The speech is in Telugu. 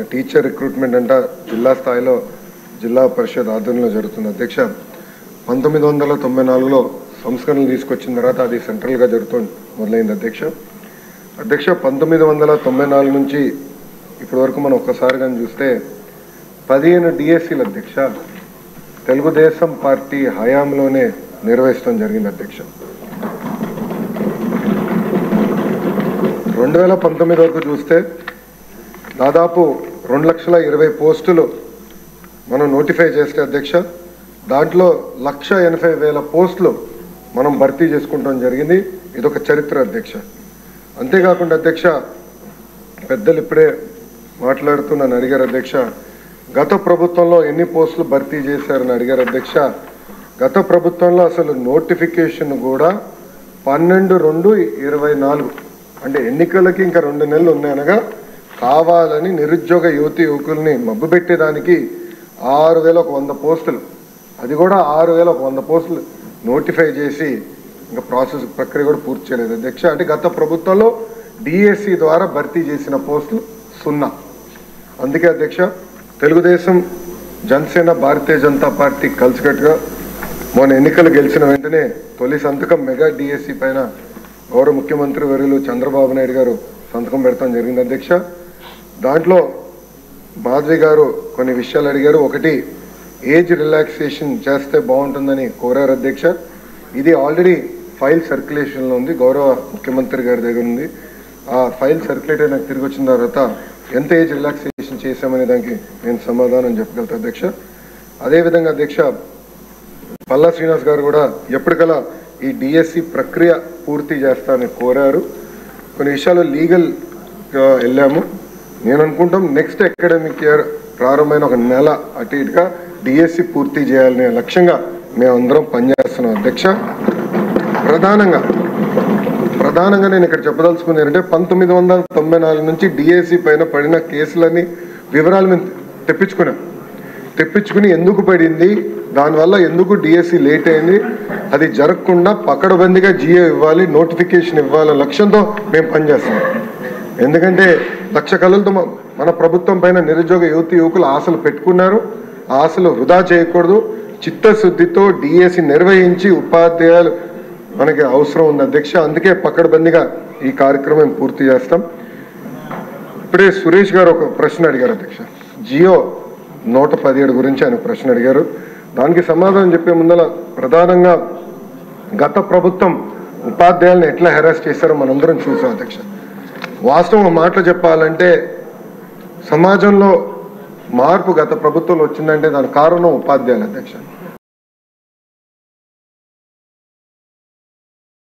టీచర్ రిక్రూట్మెంట్ అంట జిల్లా స్థాయిలో జిల్లా పరిషత్ ఆధ్వర్యంలో జరుగుతుంది అధ్యక్ష. 1994లో సంస్కరణలు తీసుకొచ్చిన తర్వాత అది సెంట్రల్గా జరుగుతుంది మొదలైంది అధ్యక్ష. 1994 నుంచి ఇప్పటి వరకు మనం ఒక్కసారి కానీ చూస్తే 15 డిఎస్సీలు అధ్యక్ష తెలుగుదేశం పార్టీ హయాంలోనే నిర్వహించడం జరిగింది అధ్యక్ష. 2019 వరకు చూస్తే దాదాపు 2,20,000 పోస్టులు మనం నోటిఫై చేస్తే అధ్యక్ష దాంట్లో 1,80,000 పోస్టులు మనం భర్తీ చేసుకుంటాం జరిగింది. ఇదొక చరిత్ర అధ్యక్ష. అంతేకాకుండా అధ్యక్ష పెద్దలు ఇప్పుడే మాట్లాడుతూ నన్ను అడిగారు అధ్యక్ష, గత ప్రభుత్వంలో ఎన్ని పోస్టులు భర్తీ చేశారని అడిగారు అధ్యక్ష. గత ప్రభుత్వంలో అసలు నోటిఫికేషన్ కూడా 12/2/24 అంటే ఎన్నికలకి ఇంకా 2 నెలలు ఉన్నాయనగా కావాలని నిరుద్యోగ యువకుల్ని మబ్బు పెట్టేదానికి 6,100 పోస్టులు, అది కూడా 6,100 పోస్టులు నోటిఫై చేసి ఇంకా ప్రాసెస్ ప్రక్రియ కూడా పూర్తి చేయలేదు అధ్యక్ష. అంటే గత ప్రభుత్వంలో డిఎస్సి ద్వారా భర్తీ చేసిన పోస్టులు 0. అందుకే అధ్యక్ష తెలుగుదేశం జనసేన భారతీయ జనతా పార్టీ కలిసికట్టుగా మొన్న ఎన్నికలు గెలిచిన వెంటనే తొలి సంతకం మెగా డిఎస్సి పైన గౌరవ ముఖ్యమంత్రి వర్యులు చంద్రబాబు నాయుడు గారు సంతకం పెడతాం జరిగింది అధ్యక్ష. దాంట్లో మాధవి గారు కొన్ని విషయాలు అడిగారు. ఒకటి, ఏజ్ రిలాక్సేషన్ చేస్తే బాగుంటుందని కోరారు అధ్యక్ష. ఇది ఆల్రెడీ ఫైల్ సర్క్యులేషన్లో ఉంది, గౌరవ ముఖ్యమంత్రి గారి దగ్గర ఉంది. ఆ ఫైల్ సర్క్యులేట్ అయినా తిరిగి వచ్చిన తర్వాత ఎంత ఏజ్ రిలాక్సేషన్ చేశామనే దానికి నేను సమాధానం చెప్పగలుగుతా అధ్యక్ష. అదేవిధంగా అధ్యక్ష పల్లా శ్రీనివాస్ గారు కూడా ఎప్పటికలా ఈ డిఎస్సి ప్రక్రియ పూర్తి చేస్తానని కోరారు. కొన్ని విషయాలు లీగల్గా వెళ్ళాము. నేను అనుకుంటాం నెక్స్ట్ అకాడమిక్ ఇయర్ ప్రారంభమైన 1 నెల అటు ఇటుగా డిఎస్సి పూర్తి చేయాలనే లక్ష్యంగా మేమందరం పనిచేస్తున్నాం అధ్యక్ష. ప్రధానంగా నేను ఇక్కడ చెప్పదలుచుకుంది ఏంటంటే 1994 నుంచి డిఎస్సి పైన పడిన కేసులన్నీ వివరాలు మేము తెప్పించుకుని ఎందుకు పడింది, దానివల్ల ఎందుకు డిఎస్సి లేట్ అయింది, అది జరగకుండా పకడ్బందీగా జియో ఇవ్వాలి, నోటిఫికేషన్ ఇవ్వాలనే లక్ష్యంతో మేము పనిచేస్తున్నాం. ఎందుకంటే 1,00,000 కళలతో మన ప్రభుత్వం పైన నిరుద్యోగ యువకులు ఆశలు పెట్టుకున్నారు. ఆ ఆశలు వృధా చేయకూడదు. చిత్తశుద్ధితో డిఎస్సి నిర్వహించి ఉపాధ్యాయులు మనకి అవసరం ఉంది అధ్యక్ష. అందుకే పకడ్బందీగా ఈ కార్యక్రమం పూర్తి చేస్తాం. ఇప్పుడే సురేష్ గారు ఒక ప్రశ్న అడిగారు అధ్యక్ష, జియో 117 గురించి ఆయన ప్రశ్న అడిగారు. దానికి సమాధానం చెప్పే ముందర ప్రధానంగా గత ప్రభుత్వం ఉపాధ్యాయులను ఎట్లా హెరాస్ చేశారో మనందరం చూసాం అధ్యక్ష. వాస్తవం మాటలు చెప్పాలంటే సమాజంలో మార్పు గత ప్రభుత్వంలో వచ్చిందంటే దాని కారణం ఉపాధ్యాయులు అధ్యక్ష.